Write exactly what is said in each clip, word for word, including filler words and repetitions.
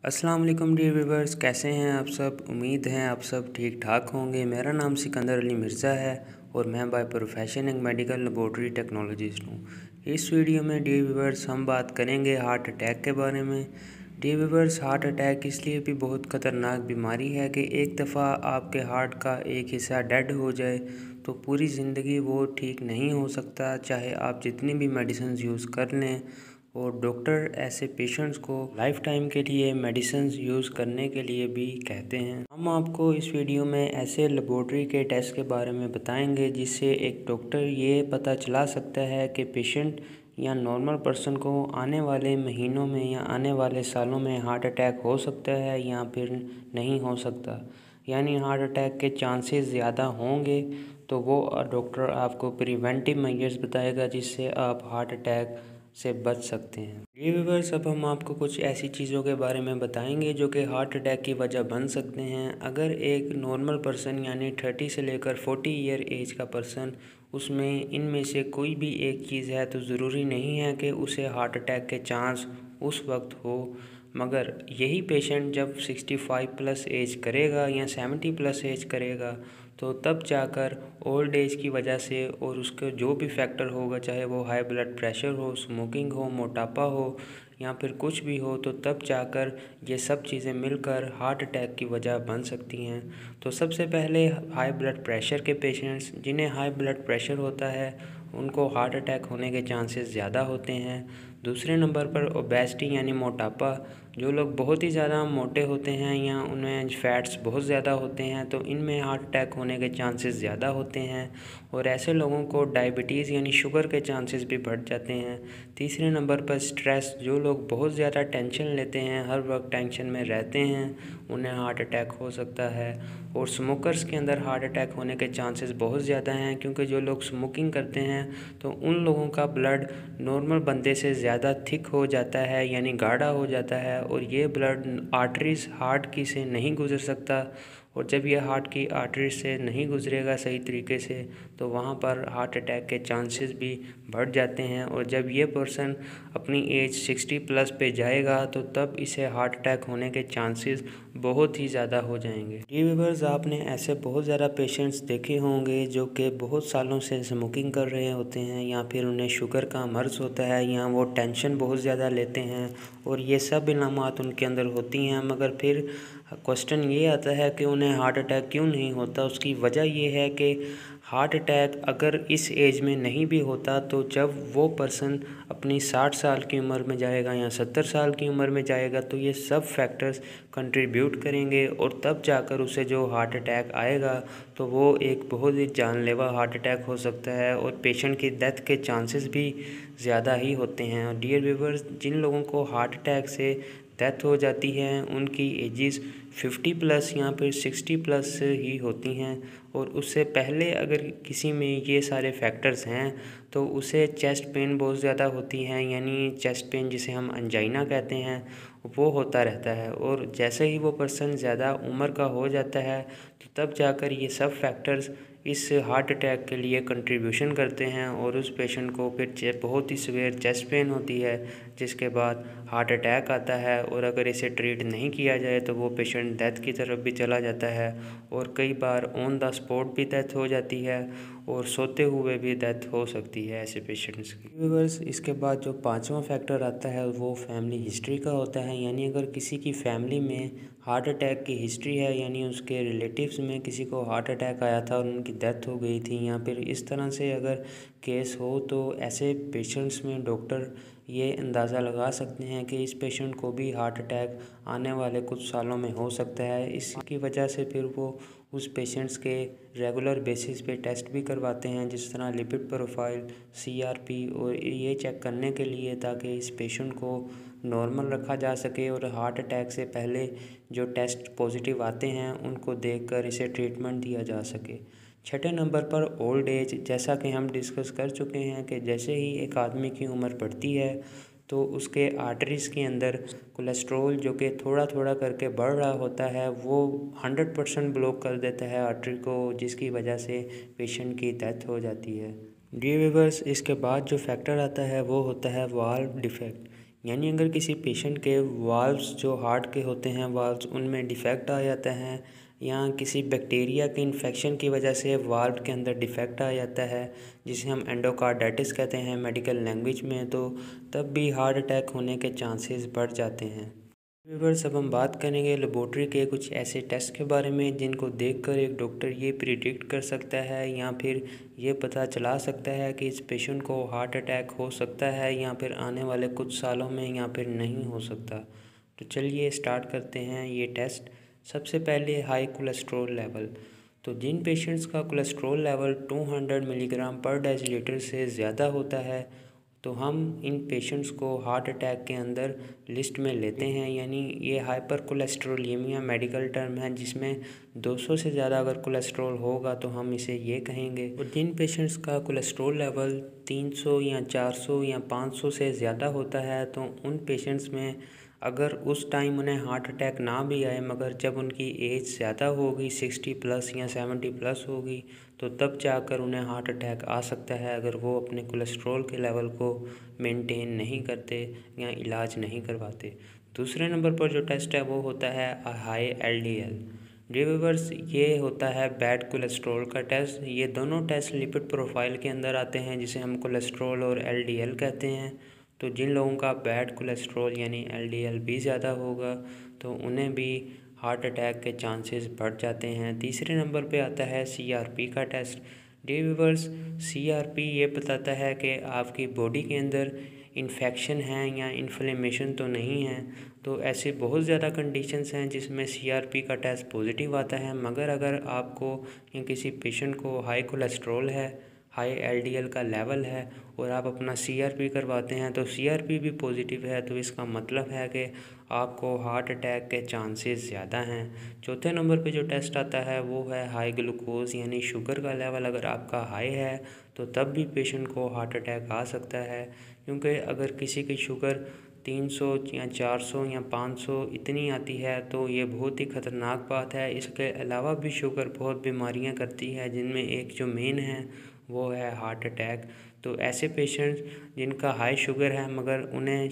अस्सलाम वालेकुम dear viewers, कैसे हैं आप सब। उम्मीद है आप सब ठीक ठाक होंगे। मेरा नाम सिकंदर अली मिर्ज़ा है और मैं बाय प्रोफेशन एक मेडिकल लेबॉर्ट्री टेक्नोलॉजिस्ट हूँ। इस वीडियो में डियर व्यूवर्स हम बात करेंगे हार्ट अटैक के बारे में। डियर व्यूवर्स, हार्ट अटैक इसलिए भी बहुत ख़तरनाक बीमारी है कि एक दफ़ा आपके हार्ट का एक हिस्सा डेड हो जाए तो पूरी ज़िंदगी वो ठीक नहीं हो सकता, चाहे आप जितनी भी मेडिसिन यूज़ कर लें। और डॉक्टर ऐसे पेशेंट्स को लाइफ टाइम के लिए मेडिसिन यूज़ करने के लिए भी कहते हैं। हम आपको इस वीडियो में ऐसे लेबॉर्ट्री के टेस्ट के बारे में बताएंगे जिससे एक डॉक्टर ये पता चला सकता है कि पेशेंट या नॉर्मल पर्सन को आने वाले महीनों में या आने वाले सालों में हार्ट अटैक हो सकता है या फिर नहीं हो सकता। यानी हार्ट अटैक के चांसेस ज़्यादा होंगे तो वो डॉक्टर आपको प्रिवेंटिव मेजर्स बताएगा जिससे आप हार्ट अटैक से बच सकते हैं। ये व्यूअर्स, अब हम आपको कुछ ऐसी चीज़ों के बारे में बताएंगे जो कि हार्ट अटैक की वजह बन सकते हैं। अगर एक नॉर्मल पर्सन यानी थर्टी से लेकर फोर्टी ईयर एज का पर्सन, उसमें इनमें से कोई भी एक चीज़ है तो ज़रूरी नहीं है कि उसे हार्ट अटैक के चांस उस वक्त हो। मगर यही पेशेंट जब सिक्सटी फाइव प्लस एज करेगा या सेवेंटी प्लस एज करेगा तो तब जाकर ओल्ड एज की वजह से और उसके जो भी फैक्टर होगा, चाहे वो हाई ब्लड प्रेशर हो, स्मोकिंग हो, मोटापा हो या फिर कुछ भी हो, तो तब जाकर ये सब चीज़ें मिलकर हार्ट अटैक की वजह बन सकती हैं। तो सबसे पहले हाई ब्लड प्रेशर के पेशेंट्स, जिन्हें हाई ब्लड प्रेशर होता है, उनको हार्ट अटैक होने के चांसेस ज़्यादा होते हैं। दूसरे नंबर पर ओबेसिटी यानी मोटापा, जो लोग बहुत ही ज़्यादा मोटे होते हैं या उनमें फैट्स बहुत ज़्यादा होते हैं तो इनमें हार्ट अटैक होने के चांसेस ज़्यादा होते हैं। और ऐसे लोगों को डायबिटीज़ यानी शुगर के चांसेस भी बढ़ जाते हैं। तीसरे नंबर पर स्ट्रेस, जो लोग बहुत ज़्यादा टेंशन लेते हैं, हर वक्त टेंशन में रहते हैं, उन्हें हार्ट अटैक हो सकता है। और स्मोकर्स के अंदर हार्ट अटैक होने के चांसेस बहुत ज़्यादा हैं, क्योंकि जो लोग स्मोकिंग करते हैं तो उन लोगों का ब्लड नॉर्मल बंदे से ज़्यादा थिक हो जाता है यानी गाढ़ा हो जाता है और ये ब्लड आर्टरीज हार्ट की से नहीं गुजर सकता। और जब यह हार्ट की आर्टरीज से नहीं गुजरेगा सही तरीके से तो वहाँ पर हार्ट अटैक के चांसेस भी बढ़ जाते हैं। और जब ये पर्सन अपनी एज सिक्सटी प्लस पे जाएगा तो तब इसे हार्ट अटैक होने के चांसेस बहुत ही ज़्यादा हो जाएंगे। ये व्यूअर्स, आपने ऐसे बहुत ज़्यादा पेशेंट्स देखे होंगे जो कि बहुत सालों से स्मोकिंग कर रहे होते हैं या फिर उन्हें शुगर का मर्ज़ होता है या वो टेंशन बहुत ज़्यादा लेते हैं और ये सब इलामात उनके अंदर होती हैं। मगर फिर क्वेश्चन ये आता है कि उन्हें हार्ट अटैक क्यों नहीं होता। उसकी वजह ये है कि हार्ट अटैक अगर इस एज में नहीं भी होता तो जब वो पर्सन अपनी साठ साल की उम्र में जाएगा या सत्तर साल की उम्र में जाएगा तो ये सब फैक्टर्स कंट्रीब्यूट करेंगे और तब जाकर उसे जो हार्ट अटैक आएगा तो वो एक बहुत ही जानलेवा हार्ट अटैक हो सकता है और पेशेंट की डेथ के चांसेस भी ज़्यादा ही होते हैं। और डियर व्यूअर्स, जिन लोगों को हार्ट अटैक से डेथ हो जाती है उनकी एजेस फिफ्टी प्लस या फिर सिक्सटी प्लस ही होती हैं। और उससे पहले अगर किसी में ये सारे फैक्टर्स हैं तो उसे चेस्ट पेन बहुत ज़्यादा होती है, यानी चेस्ट पेन जिसे हम अंजाइना कहते हैं, वो होता रहता है। और जैसे ही वो पर्सन ज़्यादा उम्र का हो जाता है तो तब जाकर ये सब फैक्टर्स इस हार्ट अटैक के लिए कंट्रीब्यूशन करते हैं और उस पेशेंट को फिर बहुत ही सीवियर चेस्ट पेन होती है जिसके बाद हार्ट अटैक आता है। और अगर इसे ट्रीट नहीं किया जाए तो वो पेशेंट डेथ की तरफ भी चला जाता है और कई बार ऑन द स्पॉट भी डेथ हो जाती है और सोते हुए भी डेथ हो सकती है ऐसे पेशेंट्स की। व्यूअर्स, इसके बाद जो पांचवा फैक्टर आता है वो फैमिली हिस्ट्री का होता है। यानी अगर किसी की फैमिली में हार्ट अटैक की हिस्ट्री है, यानी उसके रिलेटिव्स में किसी को हार्ट अटैक आया था और उनकी डेथ हो गई थी या फिर इस तरह से अगर केस हो तो ऐसे पेशेंट्स में डॉक्टर ये अंदाज़ा लगा सकते हैं कि इस पेशेंट को भी हार्ट अटैक आने वाले कुछ सालों में हो सकता है। इसकी वजह से फिर वो उस पेशेंट्स के रेगुलर बेसिस पे टेस्ट भी करवाते हैं, जिस तरह लिपिड प्रोफाइल, सीआरपी, और ये चेक करने के लिए ताकि इस पेशेंट को नॉर्मल रखा जा सके और हार्ट अटैक से पहले जो टेस्ट पॉजिटिव आते हैं उनको देखकर इसे ट्रीटमेंट दिया जा सके। छठे नंबर पर ओल्ड एज, जैसा कि हम डिस्कस कर चुके हैं कि जैसे ही एक आदमी की उम्र बढ़ती है तो उसके आर्टरीज़ के अंदर कोलेस्ट्रॉल जो कि थोड़ा थोड़ा करके बढ़ रहा होता है वो हंड्रेड परसेंट ब्लॉक कर देता है आर्टरी को, जिसकी वजह से पेशेंट की डेथ हो जाती है। डियर व्यूअर्स, इसके बाद जो फैक्टर आता है वो होता है वाल्व डिफेक्ट, यानी अगर किसी पेशेंट के वाल्व्स जो हार्ट के होते हैं वाल्व्स उनमें डिफेक्ट आ जाता है या किसी बैक्टीरिया के इन्फेक्शन की वजह से वाल्व के अंदर डिफेक्ट आ जाता है जिसे हम एंडोकार्डाइटिस कहते हैं मेडिकल लैंग्वेज में, तो तब भी हार्ट अटैक होने के चांसेस बढ़ जाते हैं। व्यूअर्स, अब हम बात करेंगे लेबोरेटरी के कुछ ऐसे टेस्ट के बारे में जिनको देखकर एक डॉक्टर ये प्रिडिक्ट कर सकता है या फिर ये पता चला सकता है कि इस पेशेंट को हार्ट अटैक हो सकता है या फिर आने वाले कुछ सालों में या फिर नहीं हो सकता। तो चलिए स्टार्ट करते हैं ये टेस्ट। सबसे पहले हाई कोलेस्ट्रॉल लेवल। तो जिन पेशेंट्स का कोलेस्ट्रॉल लेवल दो सौ मिलीग्राम पर डेसीलीटर से ज़्यादा होता है तो हम इन पेशेंट्स को हार्ट अटैक के अंदर लिस्ट में लेते हैं। यानी ये हाइपर कोलेस्ट्रोलियमिया मेडिकल टर्म है जिसमें दो सौ से ज़्यादा अगर कोलेस्ट्रॉल होगा तो हम इसे ये कहेंगे। और जिन पेशेंट्स का कोलेस्ट्रॉल लेवल तीन सौ या चार सौ या पाँच सौ से ज़्यादा होता है तो उन पेशेंट्स में अगर उस टाइम उन्हें हार्ट अटैक ना भी आए मगर जब उनकी एज ज़्यादा होगी सिक्सटी प्लस या सेवेंटी प्लस होगी तो तब जाकर उन्हें हार्ट अटैक आ सकता है अगर वो अपने कोलेस्ट्रॉल के लेवल को मेंटेन नहीं करते या इलाज नहीं करवाते। दूसरे नंबर पर जो टेस्ट है वो होता है high L D L. Viewers, ये होता है बैड कोलेस्ट्रॉल का टेस्ट। ये दोनों टेस्ट लिपिड प्रोफाइल के अंदर आते हैं जिसे हम कोलेस्ट्रॉल और एल डी एल कहते हैं। तो जिन लोगों का बैड कोलेस्ट्रॉल यानी एल डी एल भी ज़्यादा होगा तो उन्हें भी हार्ट अटैक के चांसेस बढ़ जाते हैं। तीसरे नंबर पे आता है सी आर पी का test. Dear viewers, C R P ये बताता है कि आपकी बॉडी के अंदर इन्फेक्शन है या इन्फ्लेमेशन तो नहीं है। तो ऐसे बहुत ज़्यादा कंडीशंस हैं जिसमें सी आर पी का टेस्ट पॉजिटिव आता है, मगर अगर आपको या किसी पेशेंट को हाई कोलेस्ट्रॉल है, हाई एल डी एल का लेवल है और आप अपना सी आर पी करवाते हैं तो सी आर पी भी पॉजिटिव है तो इसका मतलब है कि आपको हार्ट अटैक के चांसेस ज़्यादा हैं। चौथे नंबर पे जो टेस्ट आता है वो है हाई ग्लूकोज यानी शुगर का लेवल अगर आपका हाई है तो तब भी पेशेंट को हार्ट अटैक आ सकता है, क्योंकि अगर किसी की शुगर तीन सौ या चार सौ या पाँच सौ इतनी आती है तो ये बहुत ही ख़तरनाक बात है। इसके अलावा भी शुगर बहुत बीमारियां करती है जिनमें एक जो मेन है वो है हार्ट अटैक। तो ऐसे पेशेंट्स जिनका हाई शुगर है मगर उन्हें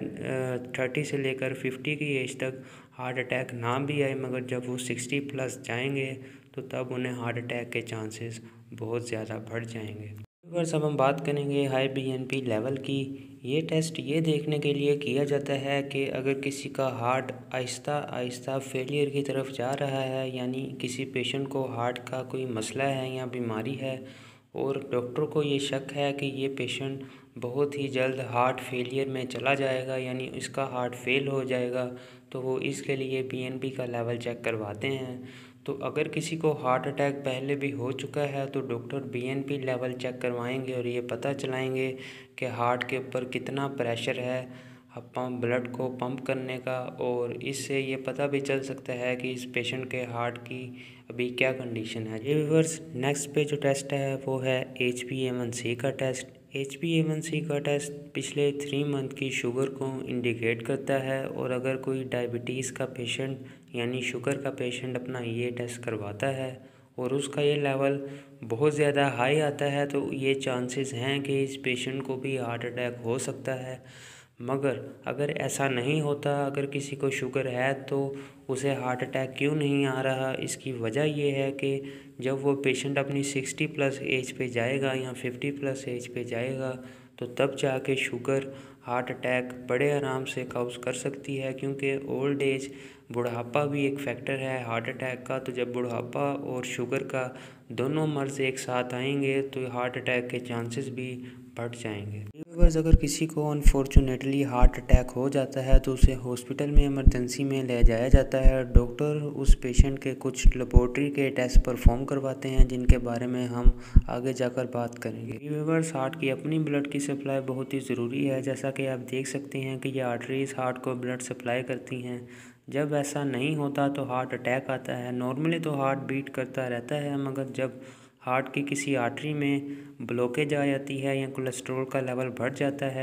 शायद थर्टी से लेकर फिफ्टी की एज तक हार्ट अटैक ना भी आए, मगर जब वो सिक्सटी प्लस जाएंगे तो तब उन्हें हार्ट अटैक के चांसेस बहुत ज़्यादा बढ़ जाएंगे। अगर सब हम बात करेंगे high B N P level की। ये टेस्ट ये देखने के लिए किया जाता है कि अगर किसी का हार्ट आहिस्ता आहिस्ता फेलियर की तरफ जा रहा है, यानी किसी पेशेंट को हार्ट का कोई मसला है या बीमारी है और डॉक्टर को ये शक है कि ये पेशेंट बहुत ही जल्द हार्ट फेलियर में चला जाएगा यानी इसका हार्ट फेल हो जाएगा, तो वो इसके लिए बी एन पी का लेवल चेक करवाते हैं। तो अगर किसी को हार्ट अटैक पहले भी हो चुका है तो doctor B N P level check करवाएंगे और ये पता चलाएंगे कि हार्ट के ऊपर कितना प्रेशर है पंप ब्लड को पंप करने का, और इससे ये पता भी चल सकता है कि इस पेशेंट के हार्ट की अभी क्या कंडीशन है। ये व्यूअर्स, नेक्स्ट पे जो टेस्ट है वो है H B A one C का test. H B A one C का टेस्ट पिछले थ्री मंथ की शुगर को इंडिकेट करता है, और अगर कोई डायबिटीज़ का पेशेंट यानी शुगर का पेशेंट अपना ये टेस्ट करवाता है और उसका ये लेवल बहुत ज़्यादा हाई आता है तो ये चांसेस हैं कि इस पेशेंट को भी हार्ट अटैक हो सकता है। मगर अगर ऐसा नहीं होता, अगर किसी को शुगर है तो उसे हार्ट अटैक क्यों नहीं आ रहा, इसकी वजह ये है कि जब वो पेशेंट अपनी सिक्सटी प्लस एज पे जाएगा या फिफ्टी प्लस एज पे जाएगा तो तब जाके शुगर हार्ट अटैक बड़े आराम से काउज कर सकती है, क्योंकि ओल्ड एज बुढ़ापा भी एक फैक्टर है हार्ट अटैक का। तो जब बुढ़ापा और शुगर का दोनों मर्ज एक साथ आएंगे तो हार्ट अटैक के चांसेस भी बढ़ जाएंगे। व्यूअर्स, अगर किसी को अनफॉर्चुनेटली हार्ट अटैक हो जाता है तो उसे हॉस्पिटल में इमरजेंसी में ले जाया जाता है। डॉक्टर उस पेशेंट के कुछ लेबोरेटरी के टेस्ट परफॉर्म करवाते हैं जिनके बारे में हम आगे जाकर बात करेंगे। व्यूअर्स, हार्ट की अपनी ब्लड की सप्लाई बहुत ही ज़रूरी है। जैसा कि आप देख सकते हैं कि ये आर्टरीज हार्ट को ब्लड सप्लाई करती हैं। जब ऐसा नहीं होता तो हार्ट अटैक आता है। नॉर्मली तो हार्ट बीट करता रहता है, मगर जब हार्ट की किसी आर्टरी में ब्लॉकेज आ जाती है या कोलेस्ट्रॉल का लेवल बढ़ जाता है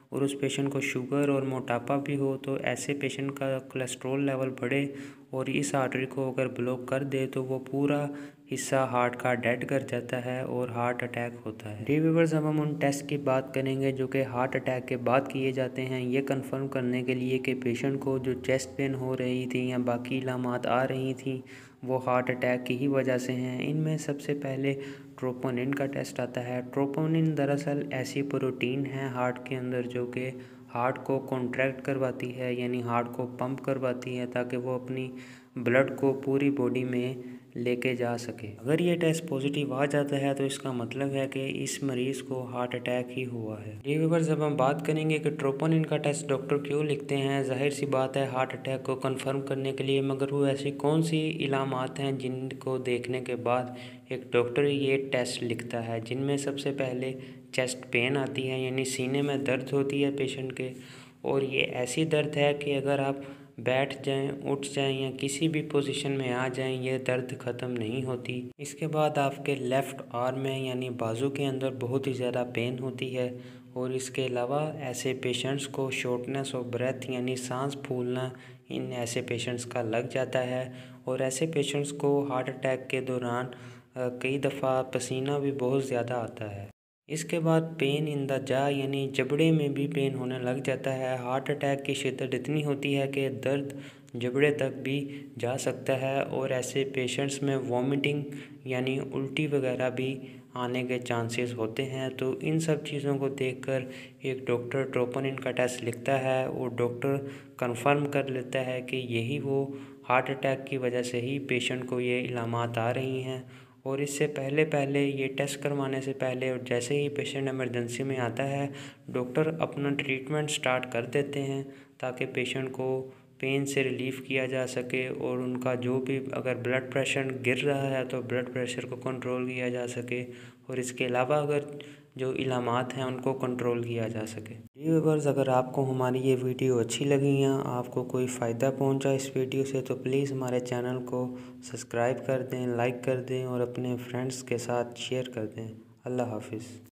और उस पेशेंट को शुगर और मोटापा भी हो तो ऐसे पेशेंट का कोलेस्ट्रॉल लेवल बढ़े और इस आर्टरी को अगर ब्लॉक कर दे तो वो पूरा हिस्सा हार्ट का डेड कर जाता है और हार्ट अटैक होता है। डी व्यूअर्स, अब हम उन टेस्ट की बात करेंगे जो कि हार्ट अटैक के बाद किए जाते हैं, ये कंफर्म करने के लिए कि पेशेंट को जो चेस्ट पेन हो रही थी या बाकी इलामात आ रही थी वो हार्ट अटैक की ही वजह से हैं। इनमें सबसे पहले ट्रोपोनिन का टेस्ट आता है। ट्रोपोनिन दरअसल ऐसी प्रोटीन है हार्ट के अंदर जो कि हार्ट को कॉन्ट्रैक्ट करवाती है, यानी हार्ट को पंप करवाती है ताकि वो अपनी ब्लड को पूरी बॉडी में लेके जा सके। अगर ये टेस्ट पॉजिटिव आ जाता है तो इसका मतलब है कि इस मरीज़ को हार्ट अटैक ही हुआ है। ये व्यूअर्स, जब हम बात करेंगे कि ट्रोपोनिन का टेस्ट डॉक्टर क्यों लिखते हैं, जाहिर सी बात है हार्ट अटैक को कंफर्म करने के लिए, मगर वो ऐसी कौन सी इलामात हैं जिनको देखने के बाद एक डॉक्टर ये टेस्ट लिखता है। जिनमें सबसे पहले चेस्ट पेन आती है, यानी सीने में दर्द होती है पेशेंट के, और ये ऐसी दर्द है कि अगर आप बैठ जाएं, उठ जाएं या किसी भी पोजीशन में आ जाएं ये दर्द ख़त्म नहीं होती। इसके बाद आपके लेफ़्ट आर्म में यानी बाजू के अंदर बहुत ही ज़्यादा पेन होती है, और इसके अलावा ऐसे पेशेंट्स को शॉर्टनेस ऑफ ब्रेथ यानी सांस फूलना इन ऐसे पेशेंट्स का लग जाता है, और ऐसे पेशेंट्स को हार्ट अटैक के दौरान कई दफ़ा पसीना भी बहुत ज़्यादा आता है। इसके बाद पेन इन द जा यानी जबड़े में भी पेन होने लग जाता है। हार्ट अटैक की शिद्दत इतनी होती है कि दर्द जबड़े तक भी जा सकता है, और ऐसे पेशेंट्स में वॉमिटिंग यानी उल्टी वगैरह भी आने के चांसेस होते हैं। तो इन सब चीज़ों को देखकर एक डॉक्टर ट्रोपोनिन का टेस्ट लिखता है और डॉक्टर कंफर्म कर लेता है कि यही वो हार्ट अटैक की वजह से ही पेशेंट को ये इलामात आ रही हैं। और इससे पहले पहले ये टेस्ट करवाने से पहले और जैसे ही पेशेंट इमरजेंसी में आता है, डॉक्टर अपना ट्रीटमेंट स्टार्ट कर देते हैं ताकि पेशेंट को पेन से रिलीफ़ किया जा सके, और उनका जो भी अगर ब्लड प्रेशर गिर रहा है तो ब्लड प्रेशर को कंट्रोल किया जा सके, और इसके अलावा अगर जो इलामात हैं उनको कंट्रोल किया जा सके। जी व्यूअर्स, अगर आपको हमारी ये वीडियो अच्छी लगी या आपको कोई फ़ायदा पहुंचा इस वीडियो से तो प्लीज़ हमारे चैनल को सब्सक्राइब कर दें, लाइक कर दें और अपने फ्रेंड्स के साथ शेयर कर दें। अल्लाह हाफिज़।